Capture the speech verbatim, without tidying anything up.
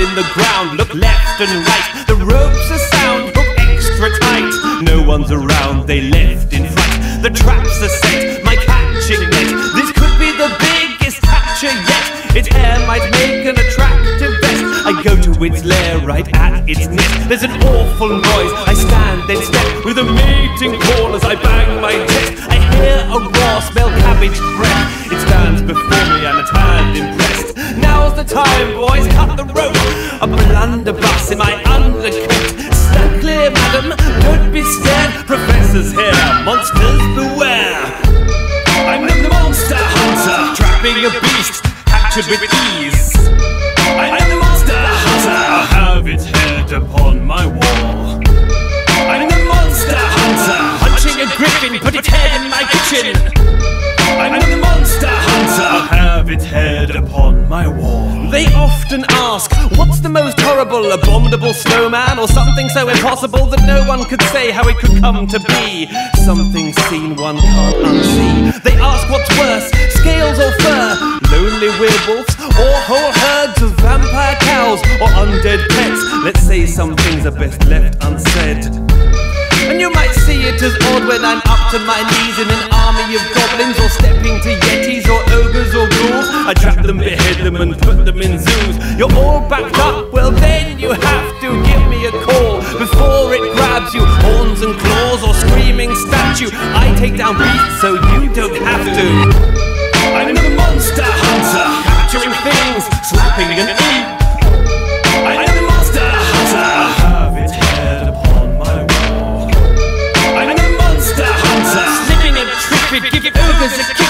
in the ground. Look left and right, the ropes are sound, hook extra tight. No one's around, they left in fright. The traps are set, my catching net. This could be the biggest capture yet. Its hair might make an attractive vest. I go to its lair, right at its nest. There's an awful noise, I stand and step with a mating call as I bang my chest. I hear a raw smell cabbage breath. It stands before me and it's hand impressed. Now's the time, boys, cut the rope. A blunderbuss in my undercoat. Stand clear, madam, don't be scared. Professor's here, monsters beware. I'm the monster hunter, trapping a beast, captured with ease. I'm the monster hunter, I have its head upon my wall. I'm the monster hunter, hunting a griffin, put its head in my kitchen. I'm the monster hunter, I have its head upon my wall. They often ask, what's the most horrible, abominable snowman, or something so impossible that no one could say how it could come to be? Something seen one can't unsee. They ask what's worse, scales or fur, lonely werewolves, or whole herds of vampire cows, or undead pets. Let's say some things are best left unsaid. And you might see it as odd when I'm up to my knees in an army of goblins, or stepping to yetis or ogres or ghouls. I trap them, behead them and put them in zoos. You're all backed up, well then you have to give me a call before it grabs you, horns and claws or screaming statue. I take down beasts so you don't have to. I'm the monster hunter, capturing things, slapping and eat. I'm the monster hunter, I have its head upon my wall. I'm the monster hunter, slipping and tripping, give ogres a